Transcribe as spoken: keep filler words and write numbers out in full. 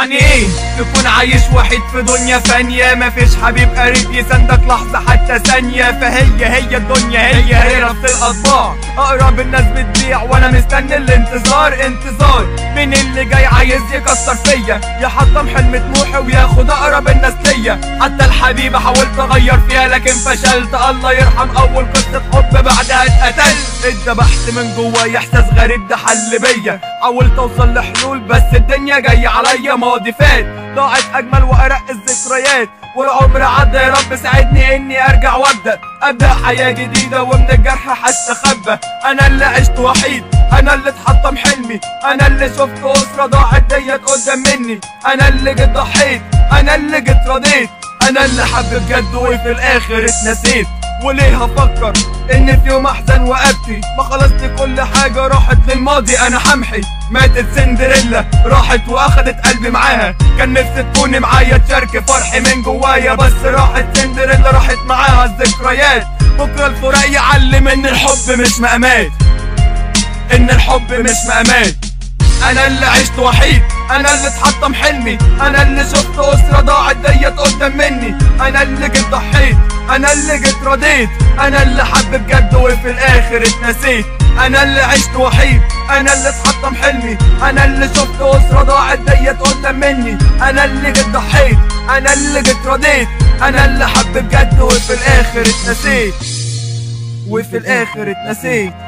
يعني ايه تكون عايش وحيد في دنيا فانية، مفيش حبيب قريب يسندك لحظة حتى ثانية، فهي هي الدنيا هي هي نفس الاطباع، اقرب الناس بتبيع وانا مستني الانتظار. انتظار مين اللي جاي عايز يكسر فيا، يحطم حلم طموحي وياخد اقرب الناس ليا. حتى الحبيبة حاولت اغير فيها لكن فشلت، الله يرحم اول قصة حب بعدها اتقتلت. اتذبحت من جوايا احساس غريب ده حل بيا، حاولت اوصل لحلول بس الدنيا جاية عليا. ماضي فات ضاعت اجمل وارق الذكريات، والعمر عدى يا رب ساعدني اني ارجع وابدا ابدا حياة جديدة، ومن الجرح هستخبى. انا اللي عشت وحيد، انا اللي اتحطم حلمي، انا اللي شفت اسرة ضاعت ديت قدام مني، انا اللي جيت ضحيت، انا اللي جيت رضيت، انا اللي حب بجد وفي الاخر اتنسيت. وليه هفكر ان في يوم احزن وابكي، ما خلاص دي كل حاجة راحت للماضي انا حمحي. ماتت سندريلا راحت واخدت قلبي معاها، كان نفسي تكوني معايا تشاركي فرحي من جوايا، بس راحت سندريلا راحت معاها الذكريات. بكرة الفراق يعلم ان الحب مش مقامات، ان الحب مش مقامات. انا اللي عشت وحيد، انا اللي اتحطم حلمي، انا اللي شفت اسرة ضاعت ديت قدام مني، انا اللي جيت ضحيت، انا اللي جيت رضيت، انا اللي حب بجد وفي الاخر اتنسيت. انا اللي عشت وحيد، انا اللي اتحطم حلمي، انا اللي شفت اسرة ضاعت ديت قدام مني، انا اللي جيت ضحيت، انا اللي جيت رضيت، انا اللي حب بجد وفي الاخر اتنسيت، وفي الاخر اتنسيت.